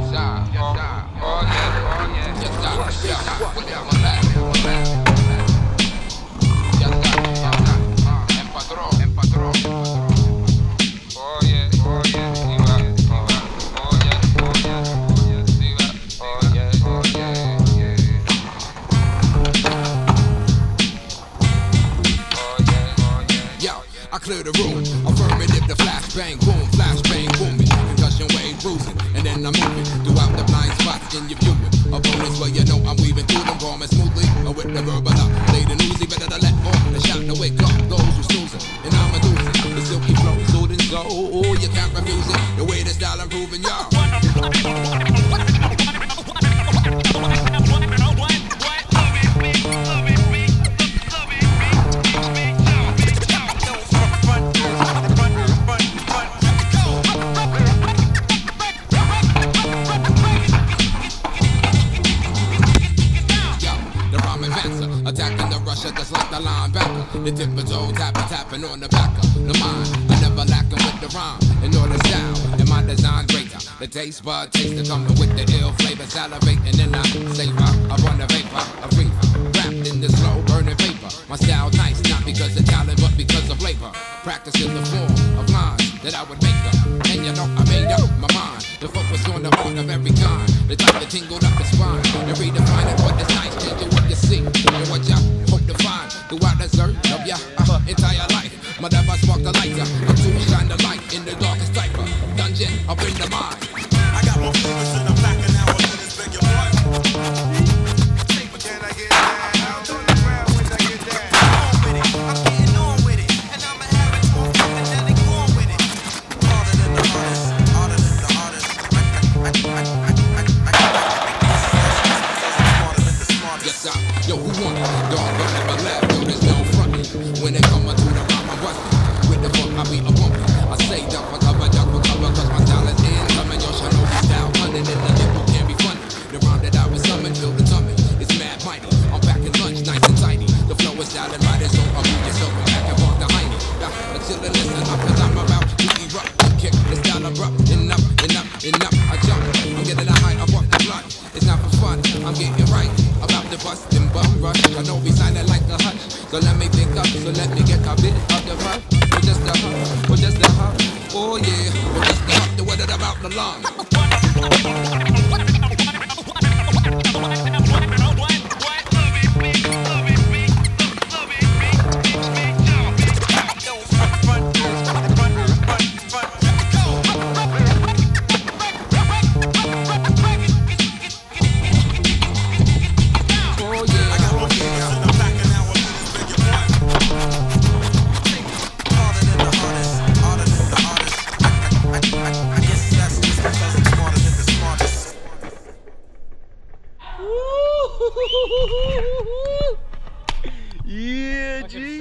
Clear the room, affirmative, the flash bang, boom, booming, concussion wave bruising, and then I'm moving throughout the blind spots in your viewing. Opponents, well you know I'm weaving through them, bombing smoothly, with the verbal up. Late and oozy, better to let off the shot to wake up those who snoozing, and I'm a doozy, the silky flow, soothing so, oh, you can't refuse it, the way the style improving, y'all. Attacking the rusher just like the linebacker. The tip of toe tapping on the back of the mind. I never lacking with the rhyme and all the style and my design greater. The taste bud taste coming with the ill flavor, salivating and I savor. I run the vapor, a reefer, wrapped in the slow burning paper. My style nice, not because of talent but because of labor. Practicing the form of lines that I would make up. And you know I made up my mind to focus on the art of every kind. The type that tingled up the spine and redefine it. What is nice, change it what you see and what you hope to find throughout the search of your entire life. Malev, I spark the lighter, I'm to shine the light in the darkest type of dungeon up in the mind. I got more Ferguson, I'm back and now I'm in this big boy. Can I get down? Out on the ground when I get down. On with it, I'm getting on with it, and I'ma have it more fun than they go with it. Harder than the hardest, harder than the hardest. Yes, sir. Yo, who want it? Dog, but never left. Yo, there's no frontin'. When they come to the rhyme, I'm bustin'. With the funk, I be a bumpin'. I say duck for cover, cause my style is incoming. Yo, Shinobi style, running in the hip, can't be funny. The rhyme that I was summoned, feel the tummy. It's mad mighty. I'm packing lunch, nice and tiny. The flow is style and riding, so I'll move yourself back and walk behind it. Until the listen up, cause I'm about to erupt. Kick the style abrupt, and up. I jump, I'm getting a high, I walk the blood. It's not for fun, I'm getting right. About the bust and bum rush, I know be silent like a hush. So let me pick up, so let me get a bit of the rough. We're just a huff, we're just a huff. Oh yeah, we're just a huff, the weather about the lung. Yeah, G.